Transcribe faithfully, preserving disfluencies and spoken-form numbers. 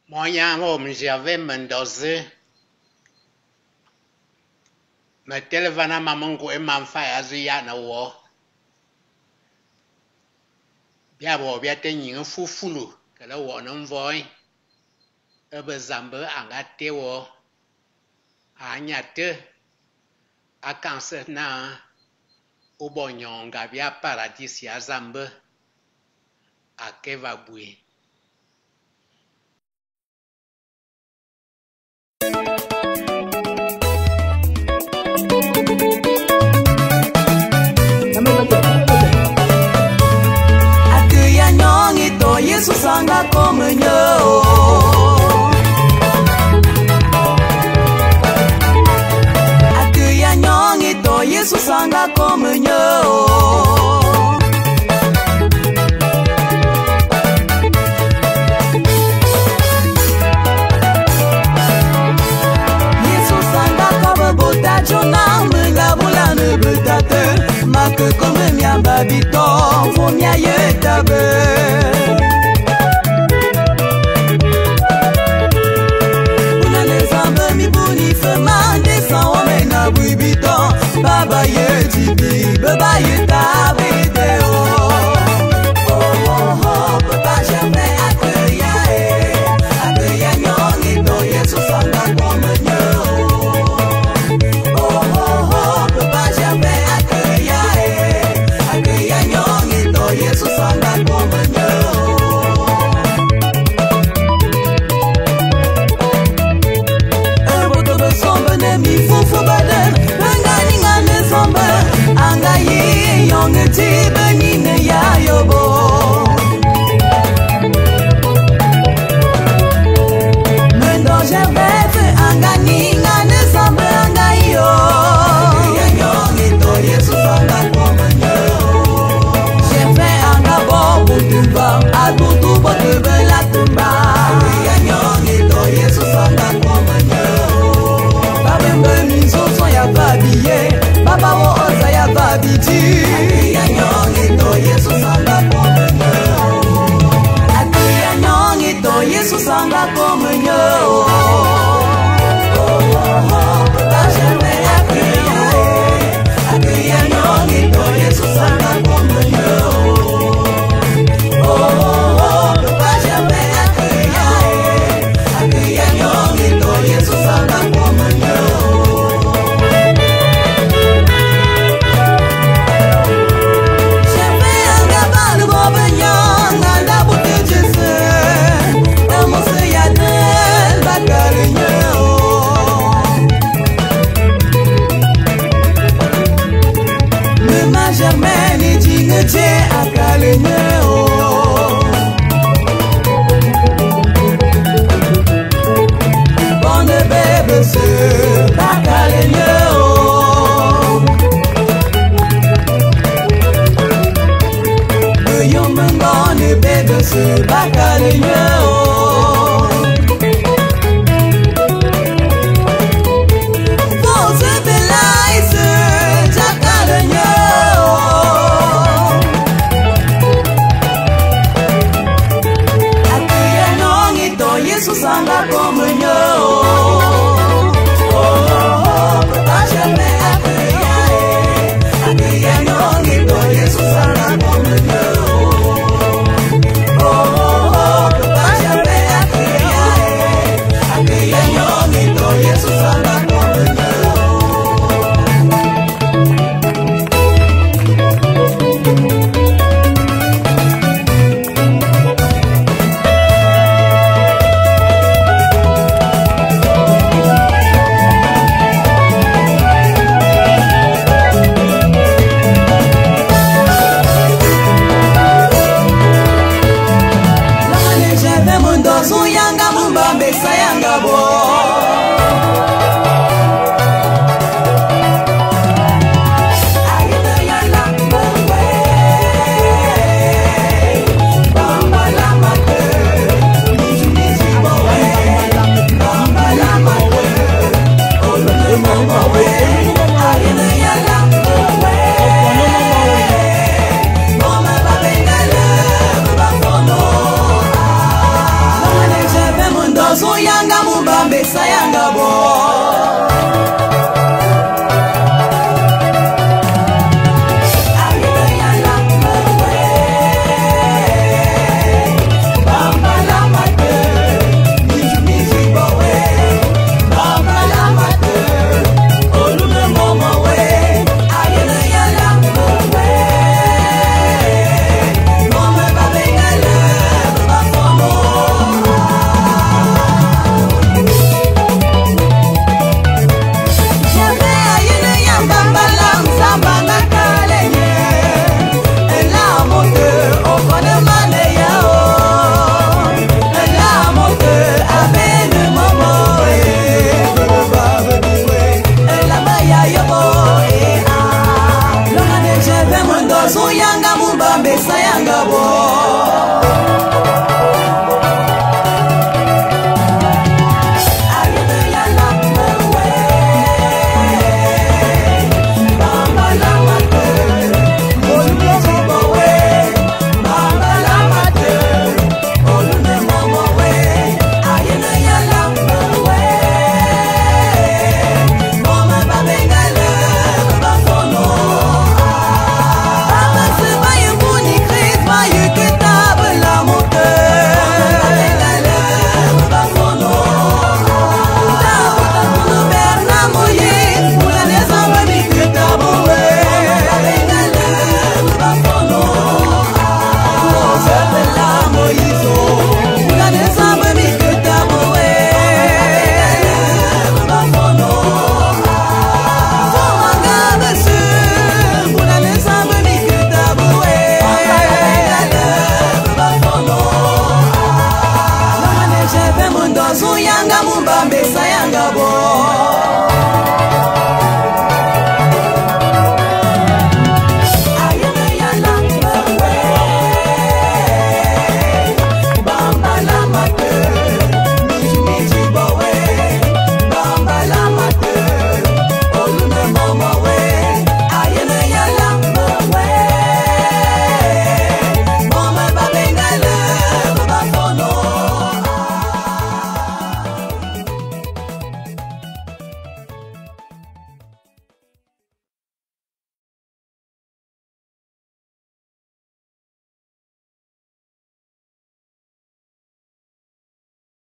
Moi, Hommage Gervais Mendo Ze. Mais téléphone maman et maman fait azuya na wo. Bien bon, bien tenir un fou foulou que la wo non voit. E be zambe angate wo. Anyate. A cancer na. O bonyon gabia paradis ya zambe. A keva boué. Jesus anga comme nyo Akuya nyongi to Jesus anga comme nyo Jesus anga kaba bota jona menga bula ne betate mak comme mia babito vo mia yetabe Baba ye tipi, baba ye tabide oh oh oh oh, papa jamais accueillir, accueillir nyongi to Jesus anga comme nyo. Oh oh oh, papa jamais accueillir, accueillir nyongi to Jesus anga comme nyo. Ebo to besombe ne mi fufu baden. Anga yi yong ti benine ya yobo Mendo Gervais anga ninga ne sambe anga yo Ya yong to Jesus anga comme nyo Gervais anga bo butumba abutu bo de bela tumba Ya yong to Jesus anga comme nyo Babembe miso so ya babie Baba wo oza ya babiti Akuya nyongi to Jesus anga comme nyo Akuya nyongi to Jesus anga comme nyo Oh oh oh, papa jamais accueillir Akuya nyongi to Jesus anga comme nyo Oh oh oh, papa jamais accueillir Akuya nyongi to Jesus anga comme nyo Germaine et digne Dieu à Calénéo Bonne bébé se à Calénéo Voyons mon bonne bébé se à Calénéo Jesus anga comme nyo Oh oh oh, papa jamais accueillir Accueillir nyongi to Jesus anga comme nyo Oh oh oh, papa jamais accueillir Accueillir nyongi to Jesus anga comme nyo Zuyanga mumba sayanga bo Ayena yala mwe Bamba la mate Niju niji bowe Bamba la mate Olo le mama we Ayena yala mwe Boma babengale Baba fono Gervais Mendo Zuyanga mumba mesa yanga bo